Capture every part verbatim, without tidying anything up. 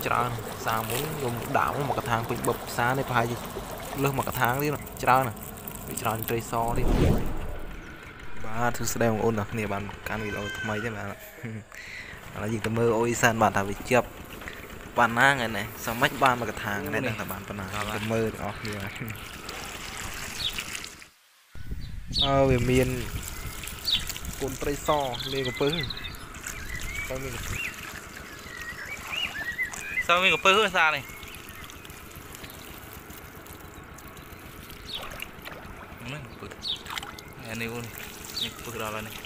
trơn sao muốn dùng đảo một cái thang quỳnh bập xa này phải gì lương một cái thang đi trơn này bị trơn chơi so đi ba thứ sẽ đem ôn được nè bạn can video thay thế mà là gì tầm mơ ôi san bạn thà bị chập bạn na ngày này sao mấy ban mà cái thang này đang là bạn phần nào tầm mơ đó như vậy ờ về miền cồn tây so lên cái pưng sao mình có pưng hơn xa này này luôn này pưng đó là này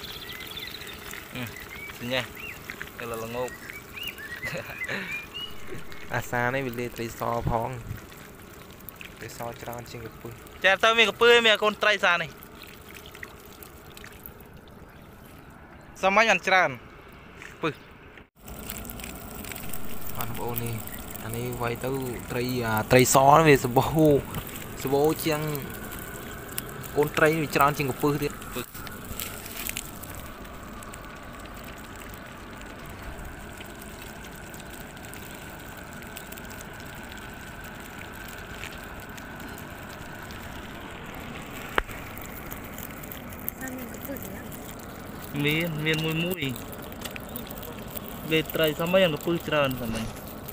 xin nha đây là là ngô à xa này bị lên tây so phong tây so tròn trên cái pưng chả sao mình có pưng mình con tây xa này sao mấy anh tràn pưng anh bộ này anh ấy quay tới tây à tây so về sờ bô sờ bô chiang con tây bị tràn trên cái pưng đi miên miên mùi mùi về trai sao mấy anh có pư trơn rồi mình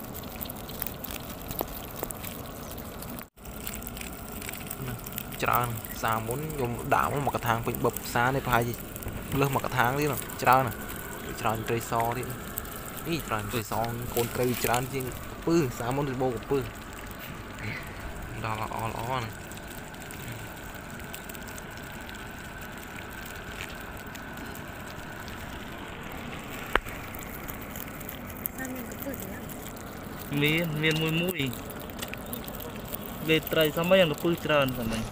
trơn sao muốn dùng đảo một cái thang quỳnh bập xa này phải gì lương một cái thang đi nào trơn này trơn chơi so đi ý trơn chơi so con chơi trơn chứ pư sao muốn đi bô của pư đó là ó ló này miên miên mùi mùi về trai sao mấy anh có pư trơn rồi mình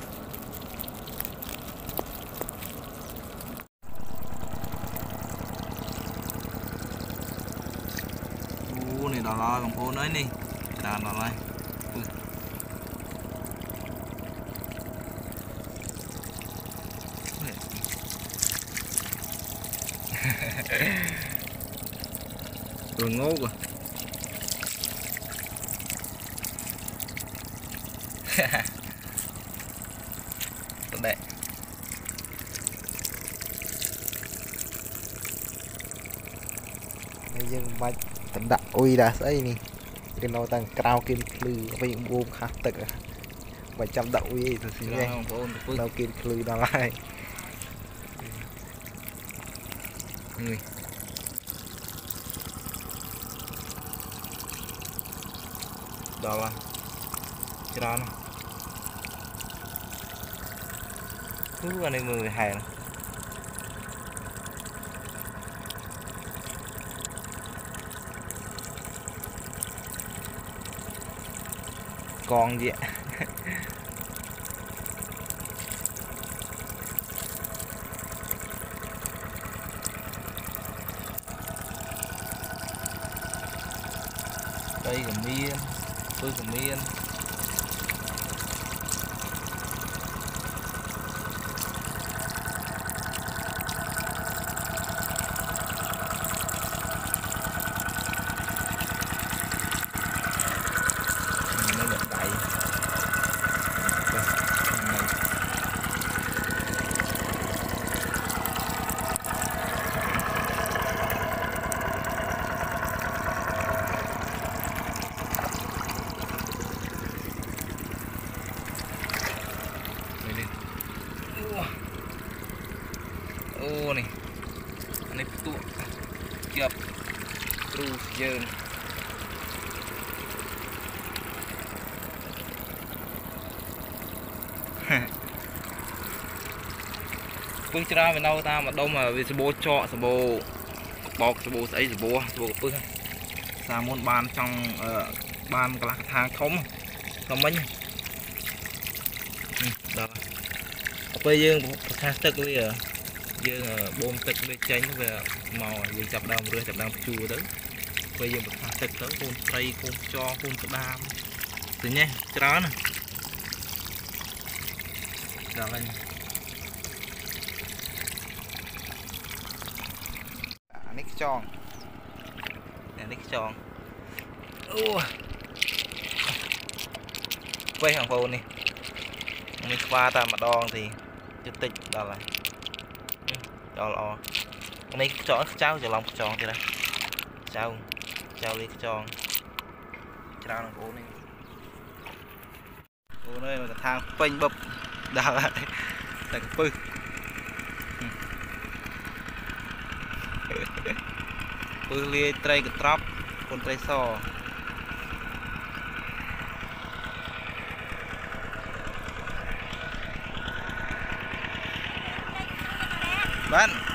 u này đỏ lo còn phố nói đi đàn đỏ lại rồi ngố rồi tốt đẹp bây giờ bạch tận đặt ui đã xây nè cái nó tăng cao kim lư với những buông khác tực và trăm đậu ui thật sự nha đâu kim lư đó lại người đó là cái đó cứ vào đây mười hàng con gì ạ đây là miên tôi là miên ô này anh ấy tụ kẹp tru dơn phương ra về đâu ta mà đâu mà về sabo trọ sabo bọc sabo ấy sabo sabo phương sao muốn ban trong uh, ban cả thang thống không mấy đó bây giờ thang tức bây giờ dương bom tịch với tránh về màu dương chập đam rơi chập đam chua đấy bây giờ một thang tịch tới con tây con cho con tự đam từ nhé cho nè đó là nick tròn nick tròn Ủa. Quay hàng phone đi mình qua ta mà đo thì chất tích đó là đó là cái này chọn cháu cho lòng chọn thì đây cháu cháu đi chọn cháu nó cố này cố nơi mà thang phanh bập đào lại tại cái pư pư lia tray cái trap con tray so bạn